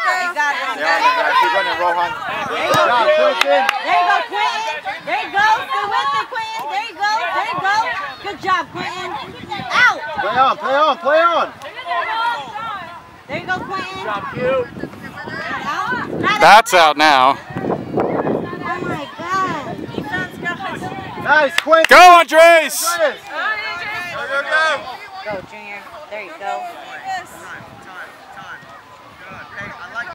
You got it. Keep running, Rohan. There you go, Quentin. There you go. Stay with it, Quentin. There you go. There you go. Good job, Quentin. Out. Play on, play on, play on. There you go, Quentin. Good job, Q. That's out now. Oh my God. Nice, Quentin. Go, Andres! Go, go, go. Go, Junior. There you go.